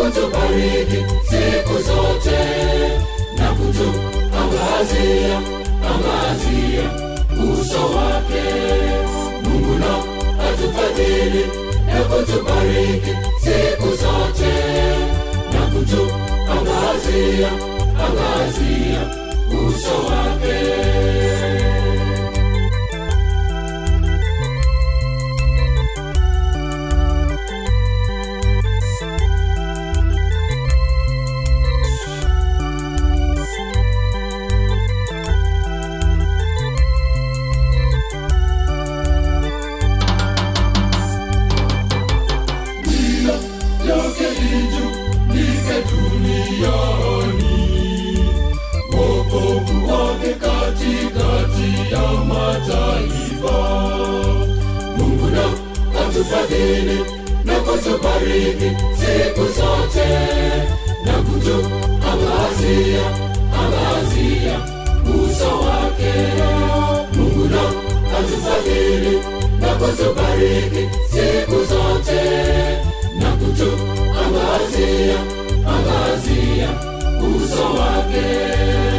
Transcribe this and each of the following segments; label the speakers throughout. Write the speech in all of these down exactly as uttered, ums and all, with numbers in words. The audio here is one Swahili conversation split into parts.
Speaker 1: kutubariki siku zote, na kutuangazia angazia uso wake. Mungu na atufadhili na kutubariki siku zote, na kutuangazia angazia uso wake. Wokovu wake katikati ya mataifa. Mungu na atufadhili na kutubariki siku zote, na kutuangazia angazia uso wake. Mungu na atufadhili na kutubariki siku zote, na kutuangazia angazia uso wake.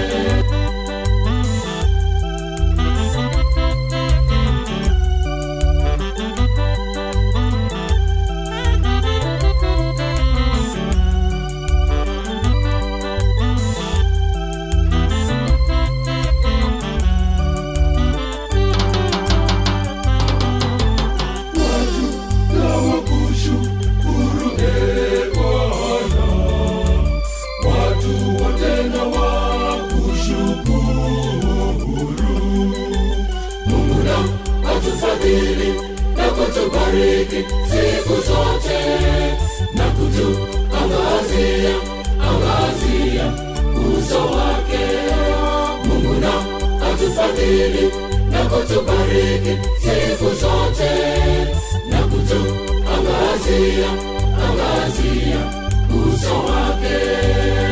Speaker 1: Na kutubariki siku zote, na kutuangazia angazia uso wake. Mungu na atufadhili na kutubariki siku zote, na kutuangazia angazia uso wake.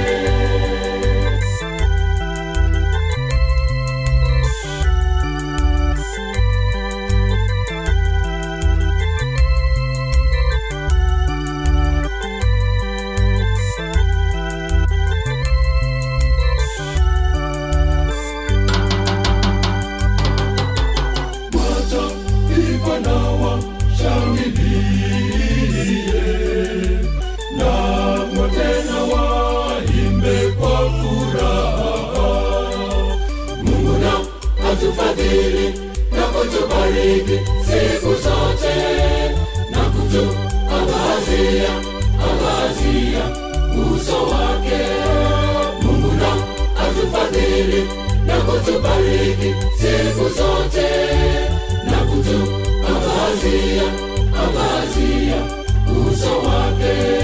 Speaker 1: Atufadhili na kutubariki siku zote, na kutuangazia angazia uso wake. Mungu na atufadhili na kutubariki siku zote, na kutuangazia angazia uso wake.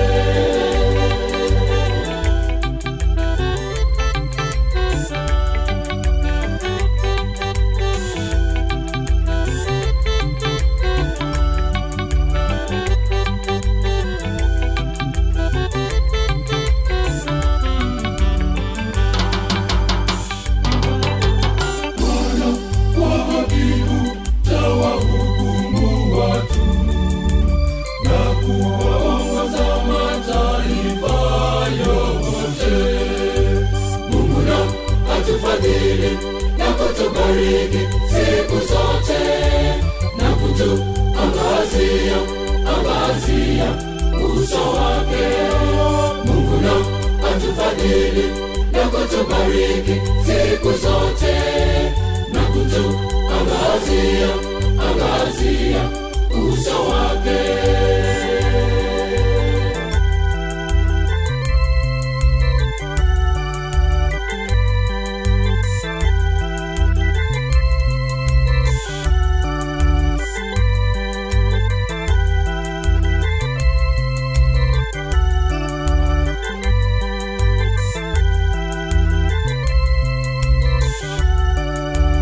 Speaker 1: Na kutubariki siku zote, na kutuangazia angazia uso wake. Mungu na atufadhili na kutubariki siku zote, na kutuangazia angazia uso wake.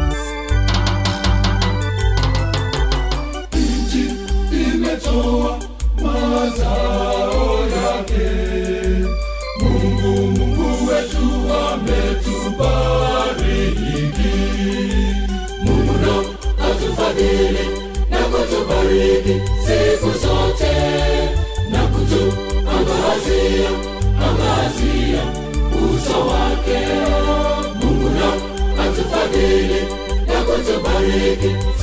Speaker 1: Oh, kutubariki